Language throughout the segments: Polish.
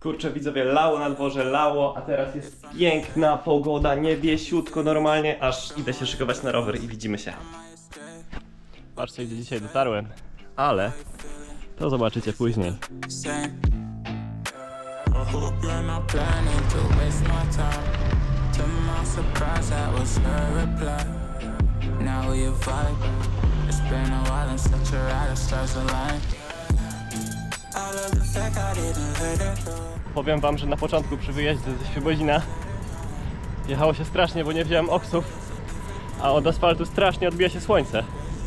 Kurczę widzowie, lało na dworze, lało, a teraz jest piękna pogoda, niebiesiutko normalnie, aż idę się szykować na rower i widzimy się. Patrzcie, gdzie dzisiaj dotarłem, ale to zobaczycie później. Powiem wam, że na początku przy wyjeździe ze Świebodzina jechało się strasznie, bo nie wziąłem oksów, a od asfaltu strasznie odbija się słońce.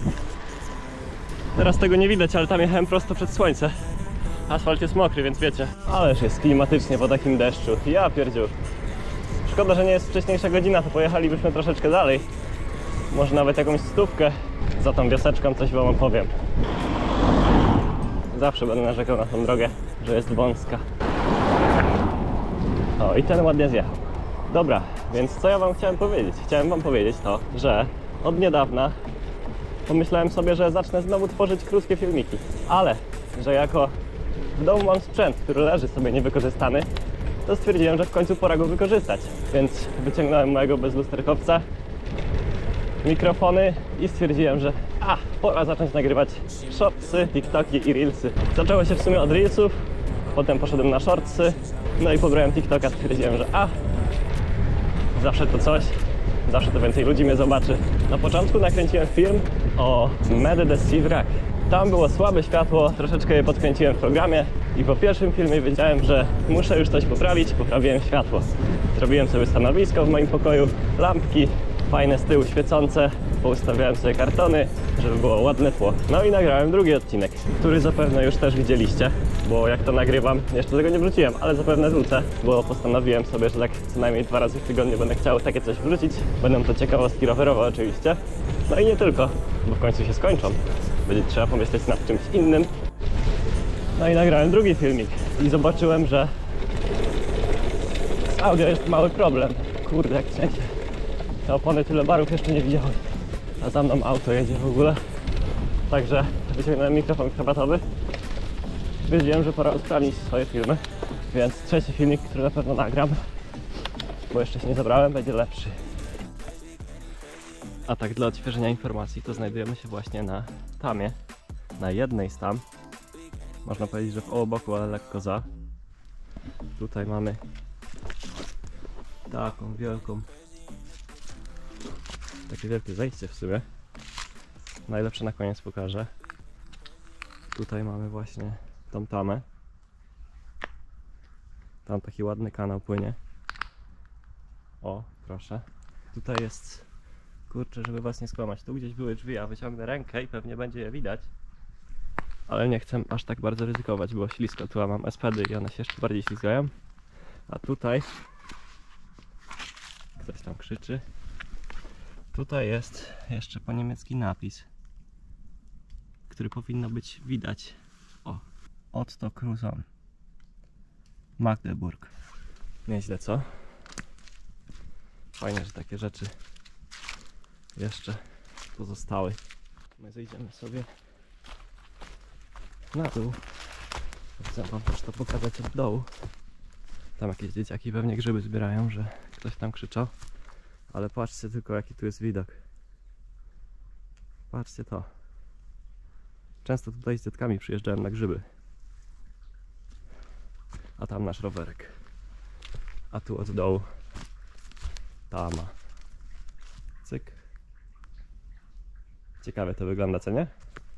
Teraz tego nie widać, ale tam jechałem prosto przed słońce. Asfalt jest mokry, więc wiecie. Ależ jest klimatycznie po takim deszczu. Ja pierdziu. Szkoda, że nie jest wcześniejsza godzina, to pojechalibyśmy troszeczkę dalej. Może nawet jakąś stówkę. Za tą wioseczką coś wam opowiem. Zawsze będę narzekał na tą drogę, że jest wąska. O, i ten ładnie zjechał. Dobra, więc co ja wam chciałem powiedzieć? Chciałem wam powiedzieć to, że od niedawna pomyślałem sobie, że zacznę znowu tworzyć krótkie filmiki. Ale, że jako w domu mam sprzęt, który leży sobie niewykorzystany, to stwierdziłem, że w końcu pora go wykorzystać. Więc wyciągnąłem mojego bezlusterkowca, mikrofony i stwierdziłem, że pora zacząć nagrywać shortsy, tiktoki i reelsy. Zaczęło się w sumie od reelsów, potem poszedłem na shortsy, no i pobrałem tiktoka, stwierdziłem, że zawsze to coś, zawsze to więcej ludzi mnie zobaczy. Na początku nakręciłem film o Medy de Sivrak. Tam było słabe światło, troszeczkę je podkręciłem w programie i po pierwszym filmie wiedziałem, że muszę już coś poprawić, poprawiłem światło. Zrobiłem sobie stanowisko w moim pokoju, lampki, fajne z tyłu świecące, poustawiałem sobie kartony, żeby było ładne tło. No i nagrałem drugi odcinek, który zapewne już też widzieliście, bo jak to nagrywam, jeszcze tego nie wrzuciłem, ale zapewne wrócę, bo postanowiłem sobie, że tak co najmniej 2 razy w tygodniu będę chciał takie coś wrzucić. Będą to ciekawostki rowerowe oczywiście, no i nie tylko, bo w końcu się skończą. Będzie trzeba pomyśleć nad czymś innym. No i nagrałem drugi filmik i zobaczyłem, że z audio jest mały problem. Kurde, jak wszędzie. Te opony tyle barów jeszcze nie widziałem. A za mną auto jedzie w ogóle. Także wyciągnąłem mikrofon krawatowy. Wiedziałem, że pora usprawnić swoje filmy. Więc trzeci filmik, który na pewno nagram, bo jeszcze się nie zabrałem, będzie lepszy. A tak dla odświeżenia informacji, to znajdujemy się właśnie na tamie. Na jednej z tam. Można powiedzieć, że w oboku, ale lekko za. Tutaj mamy taką wielką, takie wielkie zejście w sumie. Najlepsze na koniec pokażę. Tutaj mamy właśnie tą tamę. Tam taki ładny kanał płynie. O, proszę. Tutaj jest, kurczę, żeby was nie skłamać, tu gdzieś były drzwi, a wyciągnę rękę i pewnie będzie je widać. Ale nie chcę aż tak bardzo ryzykować, bo ślisko. Tu mam SPD i one się jeszcze bardziej ślizgają. A tutaj ktoś tam krzyczy. Tutaj jest jeszcze po niemiecki napis, który powinno być widać. O, Otto Kruzon, Magdeburg. Nieźle, co? Fajnie, że takie rzeczy jeszcze pozostały. My zejdziemy sobie na dół. Chcę wam też to pokazać od dołu. Tam jakieś dzieciaki pewnie grzyby zbierają, że ktoś tam krzyczał. Ale patrzcie tylko, jaki tu jest widok. Patrzcie to. Często tutaj z dzietkami przyjeżdżałem na grzyby. A tam nasz rowerek. A tu od dołu tama. Cyk. Ciekawie to wygląda, co nie?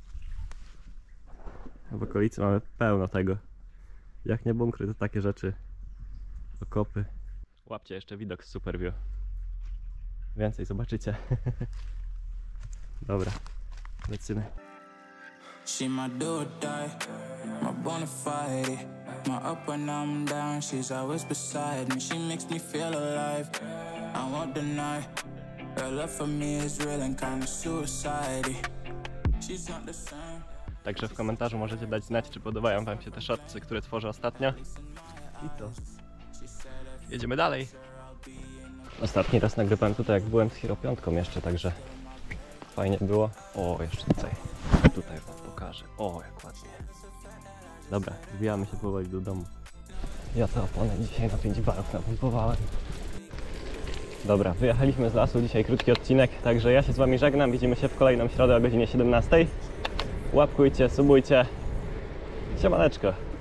W okolicy mamy pełno tego. Jak nie bunkry, to takie rzeczy. Okopy. Łapcie jeszcze widok z Superview. Więcej zobaczycie. Dobra, lecimy. She my do or die, my bona fide. My up when I'm down, she's always beside me. She makes me feel alive, I won't deny. Her love for me is real and kind of suicide. She's not the same. Także w komentarzu możecie dać znać, czy podobają wam się te shortsy, które tworzę ostatnio. I to. Jedziemy dalej. Ostatni raz nagrywałem tutaj, jak byłem z Hero 5 jeszcze, także fajnie było. O, jeszcze tutaj wam pokażę. O, jak ładnie. Dobra, zbijamy się powoli do domu. Ja te opony dzisiaj na 5 barów napompowałem. Dobra, wyjechaliśmy z lasu, dzisiaj krótki odcinek, także ja się z Wami żegnam, widzimy się w kolejną środę o godzinie 17. Łapkujcie, subujcie. Siemaneczko.